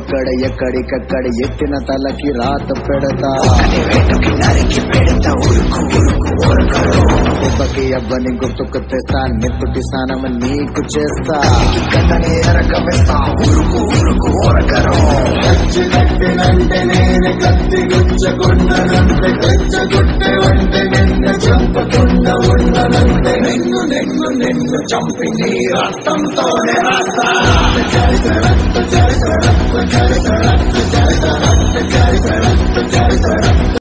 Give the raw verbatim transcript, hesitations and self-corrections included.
ఎక్కడ ఎక్కడికక్కడ ఎత్తిన తలకి రాత పెడతా దెబ్బకి అబ్బని గుర్తుకు తెస్తా నెత్తుటి స్నానం నీకు చేస్తా కత్తినంటే నేను కత్తి గుచ్చకుండనంటే గచ్చగొట్టే వంటే నిన్ను చంపకుండా ఉండనంటే నిన్ను నిన్ను నిన్ను చంపి నీ రక్తంతోనే రాస్తా చరిత్ర రక్త చరిత్ర రక్త చరిత్ర రక్త చరిత్ర రక్త చరిత్ర రక్త చరిత్ర